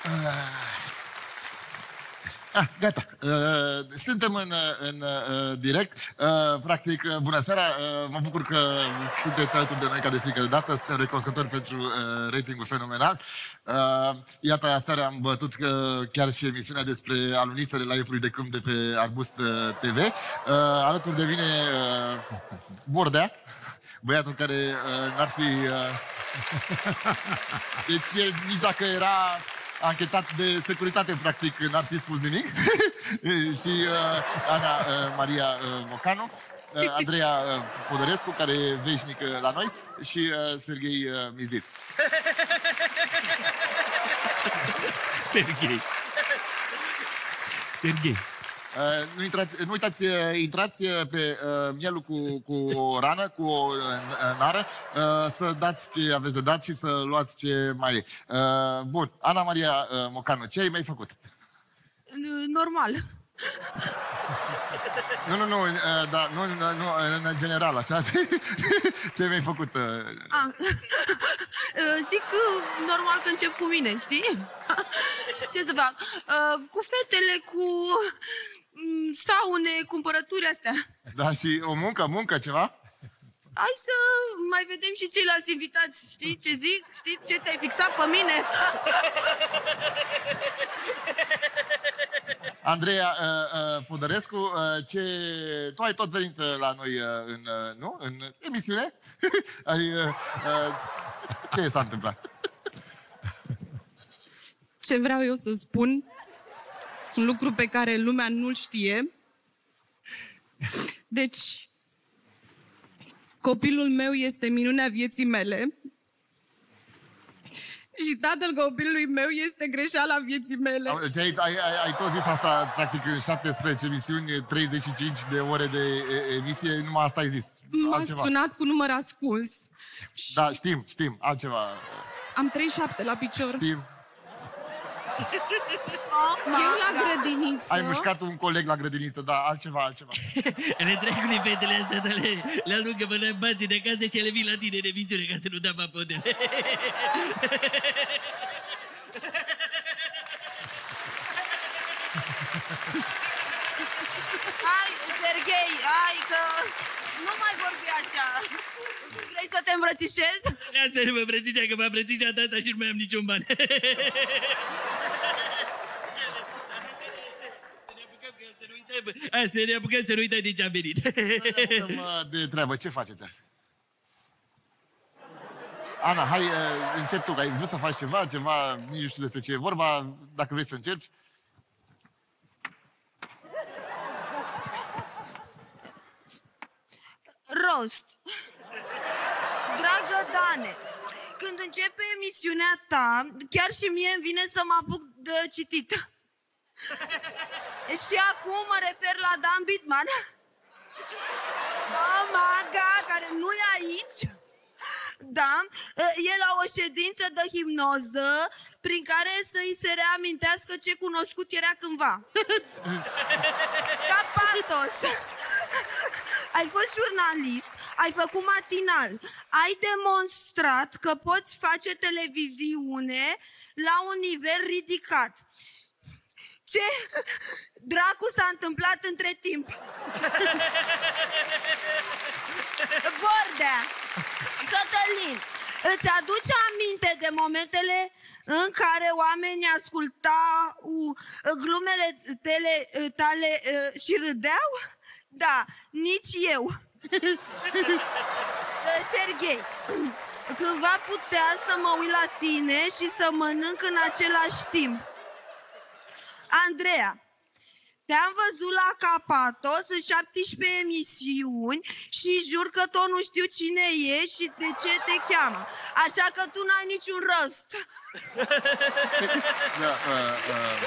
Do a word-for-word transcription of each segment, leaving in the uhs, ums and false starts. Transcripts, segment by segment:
Ah, gata. Uh, suntem în, în uh, direct. Uh, practic, uh, bună seara. Uh, mă bucur că sunteți alături de noi ca de fiecare dată. Suntem recunoscători pentru uh, ratingul fenomenal. Uh, iată, aseară am bătut uh, chiar și emisiunea despre alunițele la iepului de câmp de pe Arbust uh, T V. Uh, alături de mine uh, Bordea, băiatul care uh, n-ar fi... Uh... Deci, el, nici dacă era... anchetat de securitate, practic, n-ar fi spus nimic. Și uh, Ana uh, Maria uh, Mocanu, uh, Andreea uh, Podărescu, care e veșnic uh, la noi, și uh, Serghei uh, Mizit. Serghei. Serghei. Uh, nu, intrați, nu uitați, uh, intrați pe uh, mielul cu, cu o rană, cu o uh, nară, uh, să dați ce aveți de dat și să luați ce mai e. Uh, bun, Ana Maria uh, Mocanu, ce ai mai făcut? Normal. Nu, nu, nu, uh, da, nu, nu, în general, așa. Ce ai mai făcut? Uh? A, zic normal că încep cu mine, știi? Ce să fac? Uh, cu fetele, cu saune, cumpărături astea. Da, și o muncă, muncă, ceva? Hai să mai vedem și ceilalți invitați, știi ce zic? Știi ce te-ai fixat pe mine? Andreea uh, uh, Podărescu, uh, ce... tu ai tot venit uh, la noi uh, în, uh, nu? În emisiune? ai, uh, uh, ce s-a întâmplat? Ce vreau eu să spun, un lucru pe care lumea nu-l știe. Deci, copilul meu este minunea vieții mele și tatăl copilului meu este greșeala vieții mele. Deci ai, ai, ai, ai tot zis asta, practic, în șaptesprezece emisiuni, treizeci și cinci de ore de emisie, numai asta ai zis. M-a sunat cu număr ascuns. Da, știm, știm, altceva. Am treizeci și șapte la picior. Știm. Eu la grădiniță... Ai mușcat un coleg la grădiniță, da, altceva, altceva. Întregului fetele astea, le, le alungă până în bații de casă și le vin la tine în emisiune ca să nu dea papodele. Hai, Serghei, hai că nu mai vorbi așa. Vrei să te îmbrățișez? Lasă, nu mă îmbrățișa, că m-a îmbrățișat asta și nu mai am niciun ban. Hai, să ne apucăm să nu uităm de ce am venit. De treabă, ce faceți asta? Ana, hai, încep tu, că ai vrut să faci ceva, ceva, nici nu știu despre ce e vorba, dacă vrei să încerci. Rost. Dragă Dane, când începe emisiunea ta, chiar și mie îmi vine să mă apuc de citit. Și acum mă refer la Dan Bitman, maga, care nu e aici. Da, e la o ședință de hipnoză prin care să-i se reamintească ce cunoscut era cândva. Ca patos. Ai fost jurnalist, ai făcut matinal, ai demonstrat că poți face televiziune la un nivel ridicat. Ce dracu s-a întâmplat între timp? Bordea, Cătălin, îți aduce aminte de momentele în care oamenii ascultau glumele tale, tale și râdeau? Da, nici eu. Serghei, când va putea să mă uit la tine și să mănânc în același timp? Andreea, te-am văzut la Capatos în șaptesprezece emisiuni și jur că tot nu știu cine e și de ce te cheamă. Așa că tu n-ai niciun rost. Da, uh, uh.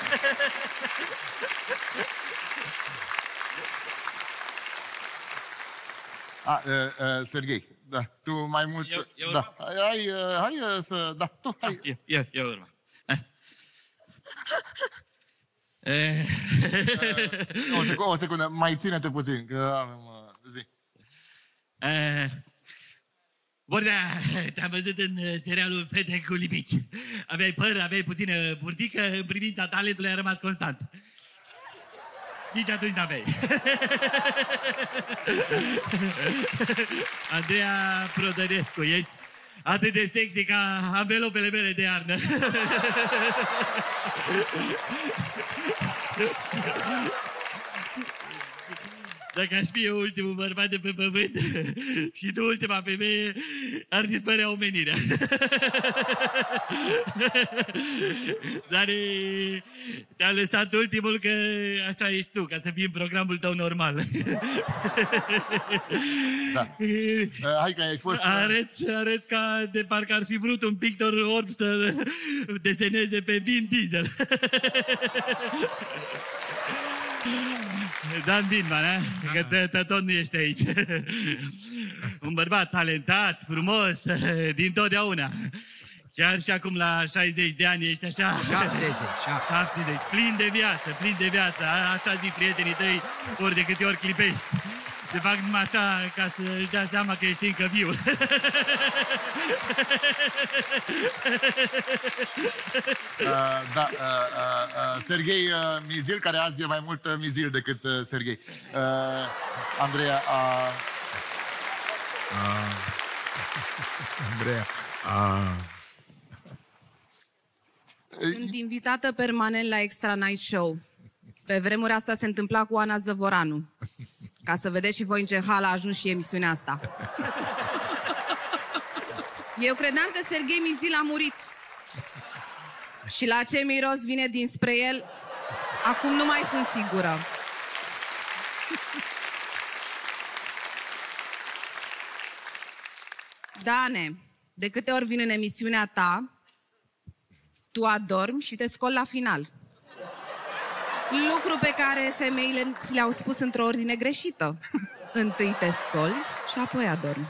A, uh, uh, Serghei, da, tu mai mult... Eu, eu da, hai, uh, hai uh, să... Da, tu, hai. Eu, eu, eu urmă. O secundă, o secundă, mai ține-te puțin, că avem uh, zi. Uh, Bordea, te-am văzut în uh, serialul Fete cu lipici. Aveai păr, aveai puțină burtică, în privința talentului ai rămas constant. Nici atunci n-aveai. Andreea Prodărescu, ești atât de sexy ca anvelopele mele de iarnă. Dacă aș fi eu ultimul bărbat de pe pământ și tu ultima femeie, ar dispărea omenirea. Dar e, te-a lăsat ultimul că așa ești tu, ca să fii în programul tău normal. Da. Uh, hai că ai fost... Uh... Arăți, arăți ca de parcă ar fi vrut un pictor orb să deseneze pe Vin Diesel. Dan Bidman, a? Că te, tot nu ești aici. Un bărbat talentat, frumos, din totdeauna. Chiar și acum la șaizeci de ani ești așa... șaptezeci. șaptezeci, plin de viață, plin de viață. Așa zic prietenii tăi ori de câte ori clipești. Te fac numai așa ca să-și dea seama că ești încă viu. Uh, da, uh, uh, Serghei uh, Mizil, care azi e mai mult uh, Mizil decât uh, Serghei. Uh, Andreea... Uh... Uh. Andreea... Uh. Sunt invitată permanent la Extra Night Show. Pe vremuri asta se întâmpla cu Ana Zăvoranu. Ca să vedeți și voi în ce hal a ajuns și emisiunea asta. Eu credeam că Serghei Mizil a murit. Și la ce miros vine dinspre el, acum nu mai sunt sigură. Dane, de câte ori vin în emisiunea ta, tu adormi și te scoli la final. Lucru pe care femeile ți le-au spus într-o ordine greșită. Întâi te scoli și apoi adormi.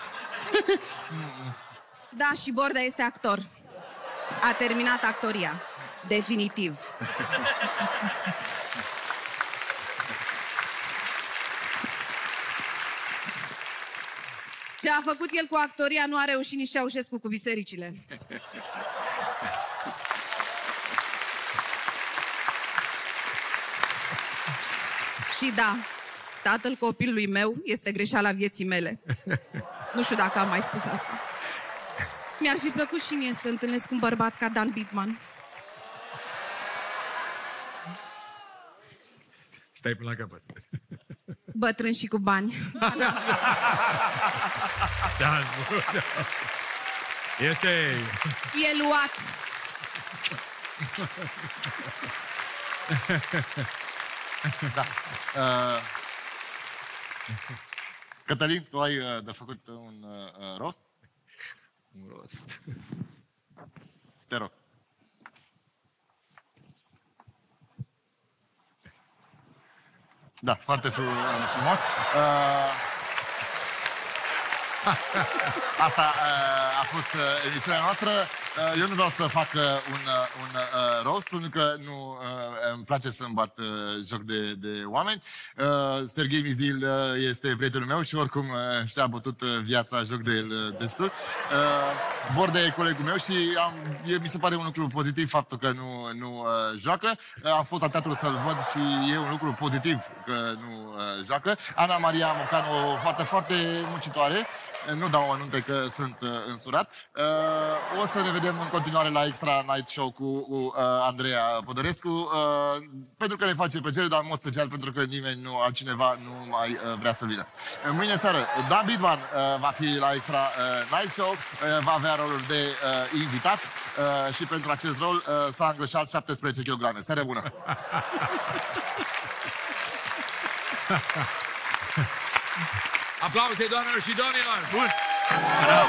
Da, și Bordea este actor. A terminat actoria. Definitiv. Ce a făcut el cu actoria nu a reușit nici Ceaușescu cu bisericile. Și da, tatăl copilului meu este greșeala vieții mele. Nu știu dacă am mai spus asta. Mi-ar fi plăcut și mie să întâlnesc un bărbat ca Dan Bidman. Stai până la capăt. Bătrân și cu bani. Da, da. Este... E luat. Da. Uh, Cătălin, tu ai uh, de făcut un uh, rost? Un rost. Te rog. Da, foarte frumos. Uh, asta uh, a fost uh, emisiunea noastră. Uh, eu nu vreau să fac uh, un, uh, un uh, roast, pentru că nu uh, îmi place să-mi bat uh, joc de, de oameni. Uh, Serghei Mizil uh, este prietenul meu și oricum uh, și-a bătut uh, viața joc de el uh, destul. Uh, Bordea e colegul meu și am, e, mi se pare un lucru pozitiv faptul că nu, nu uh, joacă. Uh, am fost la teatru să-l văd și e un lucru pozitiv că nu uh, joacă. Ana Maria Mocanu, o fată foarte muncitoare. Nu dau anunte că sunt uh, însurat. Uh, o să ne vedem în continuare la Extra Night Show cu, cu uh, Andreea Pădărescu, uh, pentru că ne face plăcere, dar în mod special pentru că nimeni, nu altcineva, nu mai uh, vrea să vină. Uh, mâine seară, Dan Bidman uh, va fi la Extra uh, Night Show, uh, va avea rolul de uh, invitat uh, și pentru acest rol uh, s-a îngrășat șaptesprezece kilograme. Seară bună! Aplauze, doamnelor și domnilor! Bun! Bravo!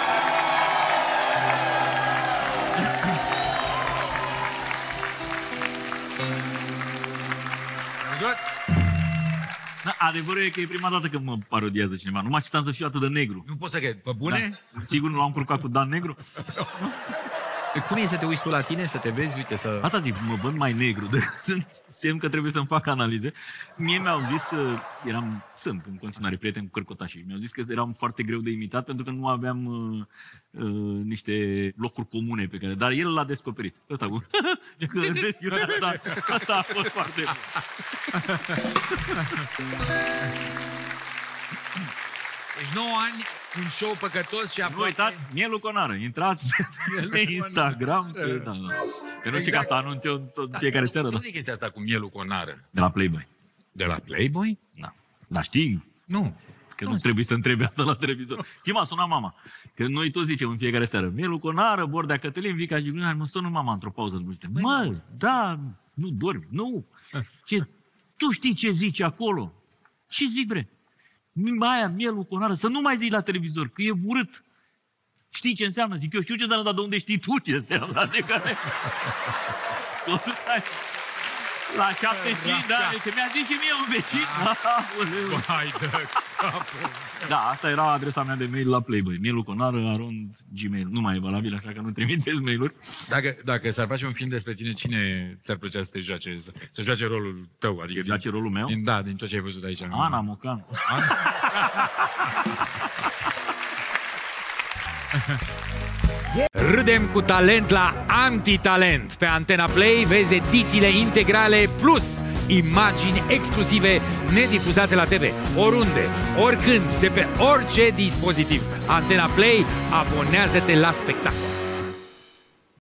Da, adevărul e că e prima dată când mă parodiază cineva. Nu mă așteptam să fiu atât de negru. Nu pot să cred. Pe bune? Da. Sigur nu l-am încurcat cu Dan Negru? Cum e să te uiți tu la tine, să te vezi, uite, să... Asta zic, mă văd mai negru, de sunt semn că trebuie să-mi fac analize. Mie mi-au zis, uh, eram, sunt în continuare prieten cu cărcotașii, mi-au zis că eram foarte greu de imitat pentru că nu aveam uh, uh, niște locuri comune pe care... Dar el l-a descoperit. Ăsta, cu... asta, asta a fost foarte bun. Deci nouă ani, un show păcătos și Nu apoi... uitați, Mielu Conară, intrați pe Instagram, pe, da, da. Că nu știu că asta anunț eu tot fiecare seară, da. Nu e chestia asta cu mielul Conară? De la Playboy. De la Playboy? Da. Dar știi Nu. că nu trebuie să întrebi asta la televizor. Chima, a sunat mama. Că noi toți zicem în fiecare seară, Mielu Conară, Bordea Cătălin, Vica Giglina, mă sună mama într-o pauză de publicitate. Mă, da, nu dormi, nu. Ce, tu știi ce zici acolo? Ce zic, bre? Aia, Mielu Conară, să nu mai zici la televizor, că e urât. Știi ce înseamnă? Zic, eu știu ce înseamnă, dar de unde știi tu ce înseamnă? Adică, totul stai. La șaptezeci și cinci de ani, ce mi-a zis și mie un vecin. Hai de capul. Da, asta era adresa mea de mail la Playboy. Mielu Conară, arond, Gmail. Nu mai e valabil, așa că nu trimiteți mail-uri. Dacă, dacă s-ar face un film despre tine, cine ți-ar plăcea să te joace, să, să joace rolul tău? Adică Să joace rolul meu? Din, da, din tot ce ai văzut aici. Ana Mocan. Râdem cu talent la Antitalent. Pe Antena Play vezi edițiile integrale plus imagini exclusive nedifuzate la T V. Oriunde, oricând, de pe orice dispozitiv. Antena Play, abonează-te la spectacol.